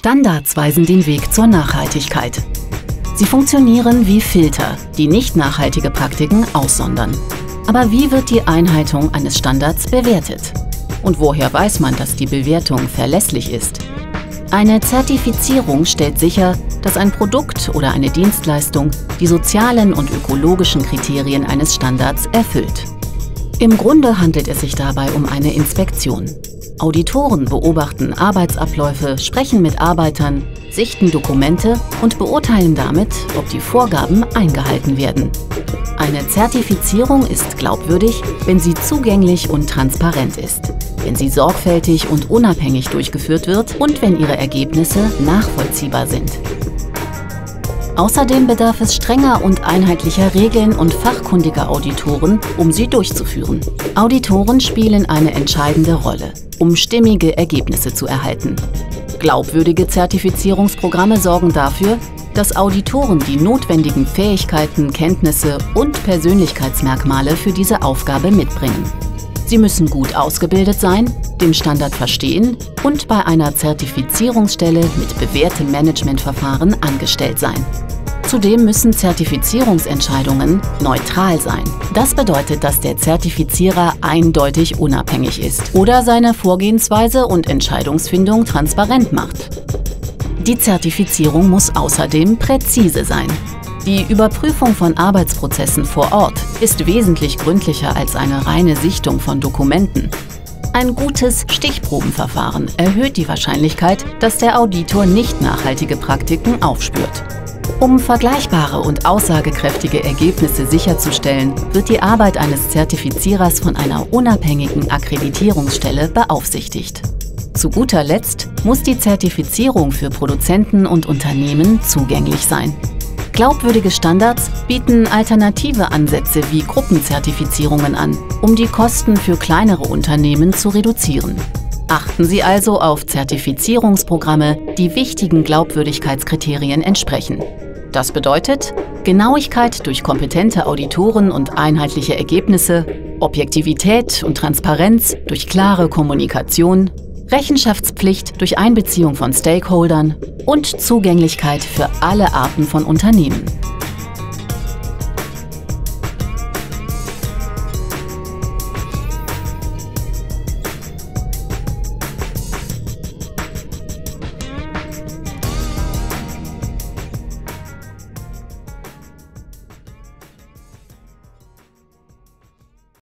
Standards weisen den Weg zur Nachhaltigkeit. Sie funktionieren wie Filter, die nicht nachhaltige Praktiken aussondern. Aber wie wird die Einhaltung eines Standards bewertet? Und woher weiß man, dass die Bewertung verlässlich ist? Eine Zertifizierung stellt sicher, dass ein Produkt oder eine Dienstleistung die sozialen und ökologischen Kriterien eines Standards erfüllt. Im Grunde handelt es sich dabei um eine Inspektion. Auditoren beobachten Arbeitsabläufe, sprechen mit Arbeitern, sichten Dokumente und beurteilen damit, ob die Vorgaben eingehalten werden. Eine Zertifizierung ist glaubwürdig, wenn sie zugänglich und transparent ist, wenn sie sorgfältig und unabhängig durchgeführt wird und wenn ihre Ergebnisse nachvollziehbar sind. Außerdem bedarf es strenger und einheitlicher Regeln und fachkundiger Auditoren, um sie durchzuführen. Auditoren spielen eine entscheidende Rolle, um stimmige Ergebnisse zu erhalten. Glaubwürdige Zertifizierungsprogramme sorgen dafür, dass Auditoren die notwendigen Fähigkeiten, Kenntnisse und Persönlichkeitsmerkmale für diese Aufgabe mitbringen. Sie müssen gut ausgebildet sein, den Standard verstehen und bei einer Zertifizierungsstelle mit bewährtem Managementverfahren angestellt sein. Zudem müssen Zertifizierungsentscheidungen neutral sein. Das bedeutet, dass der Zertifizierer eindeutig unabhängig ist oder seine Vorgehensweise und Entscheidungsfindung transparent macht. Die Zertifizierung muss außerdem präzise sein. Die Überprüfung von Arbeitsprozessen vor Ort ist wesentlich gründlicher als eine reine Sichtung von Dokumenten. Ein gutes Stichprobenverfahren erhöht die Wahrscheinlichkeit, dass der Auditor nicht nachhaltige Praktiken aufspürt. Um vergleichbare und aussagekräftige Ergebnisse sicherzustellen, wird die Arbeit eines Zertifizierers von einer unabhängigen Akkreditierungsstelle beaufsichtigt. Zu guter Letzt muss die Zertifizierung für Produzenten und Unternehmen zugänglich sein. Glaubwürdige Standards bieten alternative Ansätze wie Gruppenzertifizierungen an, um die Kosten für kleinere Unternehmen zu reduzieren. Achten Sie also auf Zertifizierungsprogramme, die wichtigen Glaubwürdigkeitskriterien entsprechen. Das bedeutet Genauigkeit durch kompetente Auditoren und einheitliche Ergebnisse, Objektivität und Transparenz durch klare Kommunikation, Rechenschaftspflicht durch Einbeziehung von Stakeholdern und Zugänglichkeit für alle Arten von Unternehmen.